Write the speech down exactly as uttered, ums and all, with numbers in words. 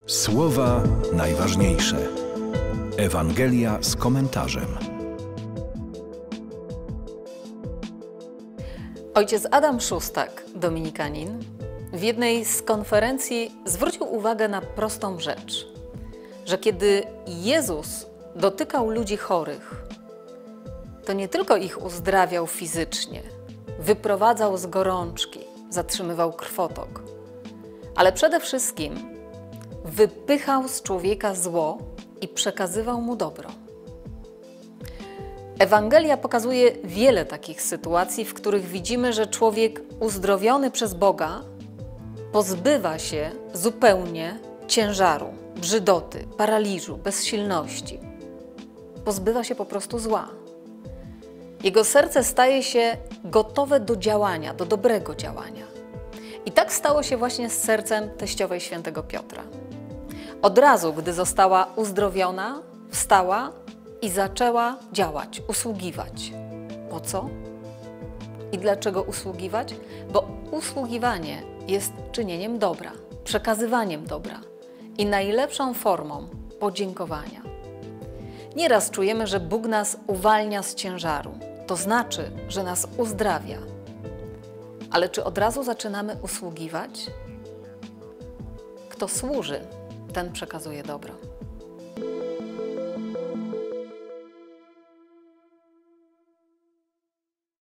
Słowa najważniejsze. Ewangelia z komentarzem. Ojciec Adam Szóstak, dominikanin, w jednej z konferencji zwrócił uwagę na prostą rzecz, że kiedy Jezus dotykał ludzi chorych, to nie tylko ich uzdrawiał fizycznie, wyprowadzał z gorączki, zatrzymywał krwotok, ale przede wszystkim wypychał z człowieka zło i przekazywał mu dobro. Ewangelia pokazuje wiele takich sytuacji, w których widzimy, że człowiek uzdrowiony przez Boga pozbywa się zupełnie ciężaru, brzydoty, paraliżu, bezsilności. Pozbywa się po prostu zła. Jego serce staje się gotowe do działania, do dobrego działania. I tak stało się właśnie z sercem teściowej świętego Piotra. Od razu, gdy została uzdrowiona, wstała i zaczęła działać, usługiwać. Po co? I dlaczego usługiwać? Bo usługiwanie jest czynieniem dobra, przekazywaniem dobra i najlepszą formą podziękowania. Nieraz czujemy, że Bóg nas uwalnia z ciężaru, to znaczy, że nas uzdrawia. Ale czy od razu zaczynamy usługiwać? Kto służy, ten przekazuje dobro.